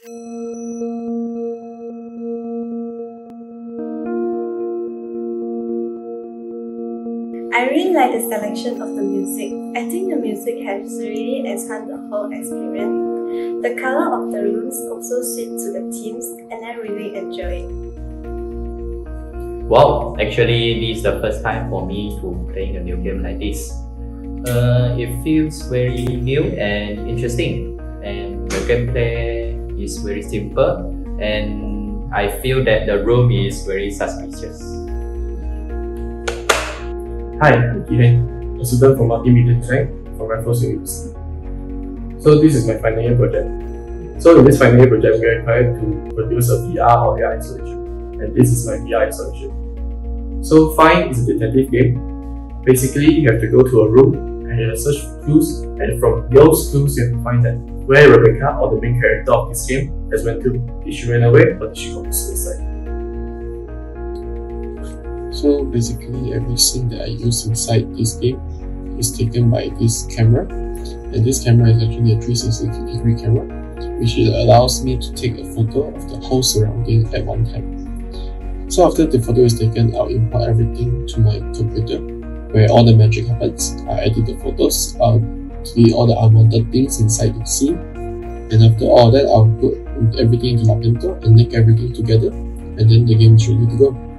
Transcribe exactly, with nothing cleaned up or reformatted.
I really like the selection of the music. I think the music has really enhanced the whole experience. The color of the rooms also suit to the themes, and I really enjoy it. Wow, actually this is the first time for me to playing a new game like this. Uh, it feels very new and interesting, and the gameplay is very simple, and I feel that the room is very suspicious. Hi, I'm Kihen, a student from Multimedia Design from Raffles University. So this is my final year project. So in this final year project, we are required to produce a V R or A R installation, and this is my V R installation. So Find is a detective game. Basically, you have to go to a room and you have to search for clues, and from those clues you have to find that where Rebecca, or the main character of this game, has went to. Did she run away or did she commit suicide? So basically every scene that I use inside this game is taken by this camera, and this camera is actually a three sixty degree camera, which allows me to take a photo of the whole surrounding at one time. So after the photo is taken, I'll import everything to my computer where all the magic happens. I'll edit the photos, I'll delete all the unwanted things inside the scene, and after all that I'll put everything into Lapinto and link everything together, and then the game is ready to go.